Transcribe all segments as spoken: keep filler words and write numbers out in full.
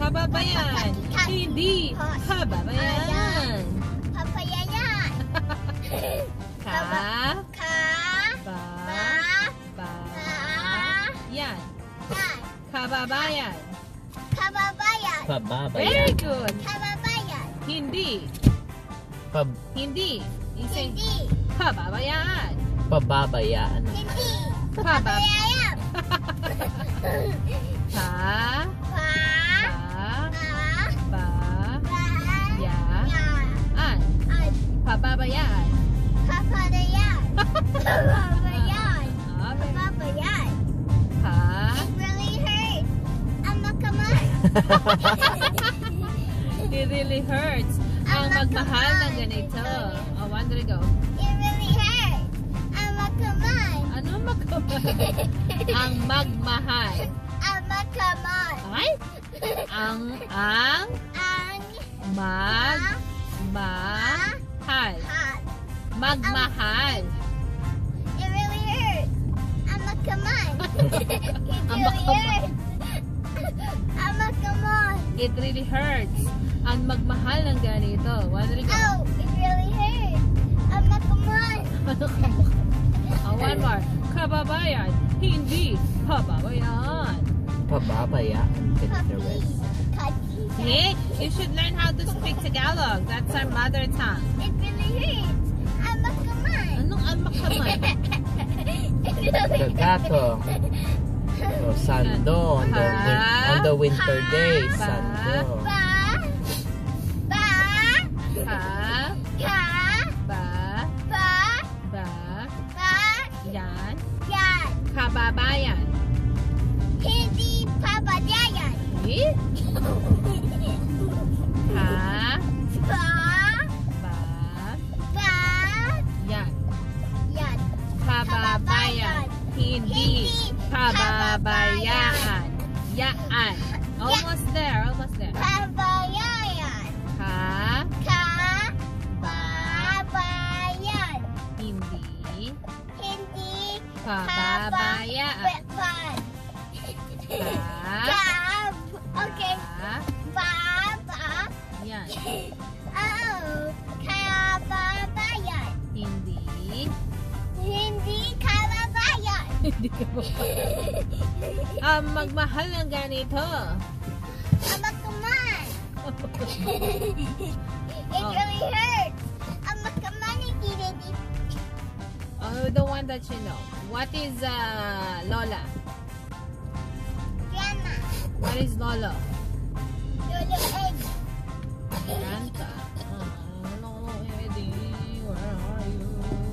Kababayan. Hindi kababayan. Papayayan. Ka. Ka. Ba. Ba. Ba. Ba. Yan. Yan. Kababayan. Kababayan. Very Pababayan. good. Kababayan. Hindi. Pab Hindi. You say Hindi. kababayan. pababayaan. Hindi. Kaba. Papayayan. Ka. Pa. Ba. Ba. Ba. Ba. Ya. Yan. An. An. Pababayan. Papayayan. Papayayan. Okay. Papayayan. Ka. It really hurts. Ama, come on. It really hurts. Ang Ama, magmahal come na on. ganito. Oh, one to go. It really hurts. Ama, come on. Ano magmahal? Ang magmahal. Ama, come on. Ay? Ang, ang, Ang mag, mahal. hot. Magmahal. It really hurts. Ama, come on. It Ama, really come on. hurts. Ama, come on. It really hurts. Ang magmahal ng ganito. One to go. Oh, it really hurts. Ama, come on. Ano ka ba? Oh, one more. Kababayan. Hindi kababayan. Pababayaan. Can the rest. Hey, you should learn how to speak Tagalog. That's our mother tongue. It really hurts. Ama, come on. Anong almakaman? It really Gagatong. So, sando. On the, win on the winter days. Ba. Sando. Ba. Ba. Ka. Ka. Ba. Ba. Ba. Ba. Yan. Yan. Kababayan. Hindi papayayan. Eh? Ka. Ba. Ba. Ba. Yan. Yan. Kababayan. Hindi kababayaan. Yaan. Almost there. Almost there. Papayayan. Ka. Ka. Ba. Papayan. Hindi Hindi kababayaan. papayan. Ka. Ka. Okay. Ba. Ba. Ba. Yan. Oh. Kababayan. Hindi. Hindi kababayan. Hindi kababayan. Ang magmahal ng ganito. Ama, come on. It Oh. really hurts. Ama, come on. It really Oh, the one that you know. What is uh, Lola? Grandma. What is Lolo? Lolo egg. Grandpa. Oh, Lolo Eddie, where are you?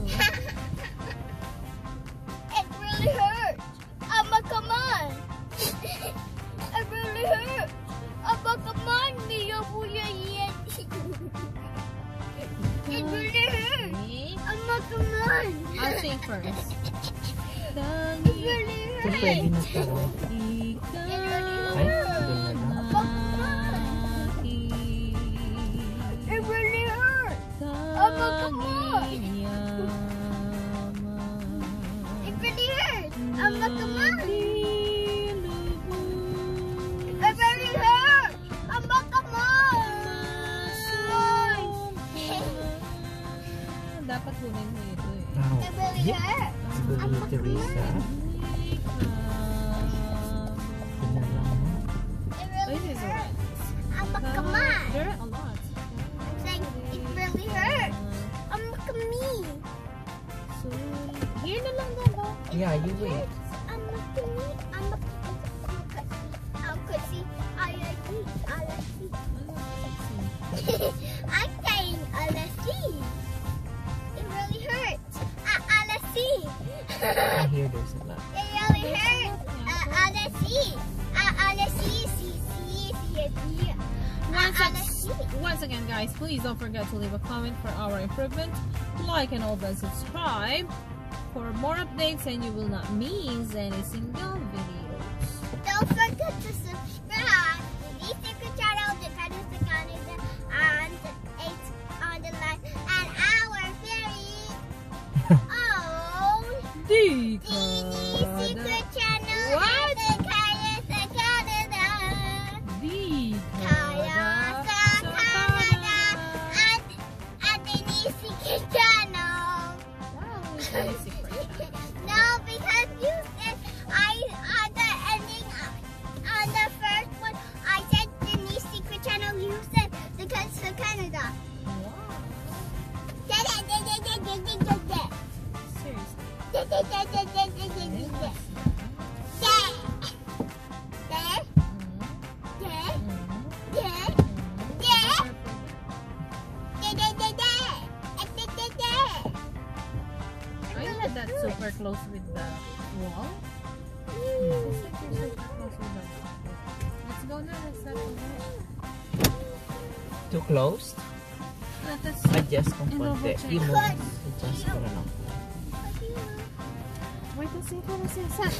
It really hurts. Ama, come on. It really hurts. Ama, come on. Mia Buya Yen. It really hurts. Eh? Ama, come on. I'll sing first. It Dali, really So, pwede hurts. na pala. ikaw Ay, doon na lang. It really hurts. Ama, come on. It really hurts. Ama, come on. It really hurts. Ama, come on. Dapat kunin mo ito eh. Wow. It really hurts. Siguro ni Teresa. Yun na lang. It Oh, really this is hurts. alright. Ama, come on. There are a lot. I'm saying it really hurts. Ama, come me. So, here na lang daw. Yeah, you wait. Ama, come me. Ama, I'm see. I like it. I like it. I'm saying I like it. It really hurts. I, I like it. I hear there's a lot. It really hurts. Uh, I like it. I, I like it. See, see, see, see. Once, I, I ag- like it. once again, guys, please don't forget to leave a comment for our improvement. Like and also subscribe for more updates, and you will not miss any single videos. Don't forget to subscribe to the secret channel, the Canada Canada, and eight on the line, and our very own Dika. secret channel, What? the Canada Canada. Dika. close with the wall. Hmm. Looks like you're super close with the wall. Let's go now. Let's start over. Too close? Let us Adjust kung And konti. overcheck. I-move. Adjust ko na lang. wait a second. Wait a second.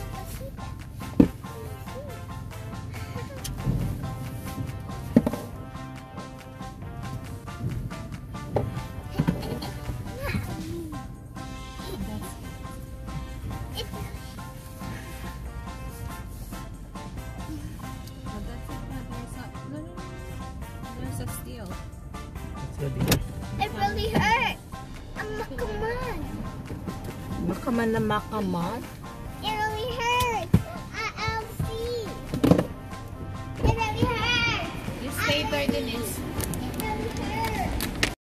A steel. It's ready. It really hurt. Um, come on. Makaman na makaman. It really hurt. Uh, I'll see. It really hurts. You stay where it is.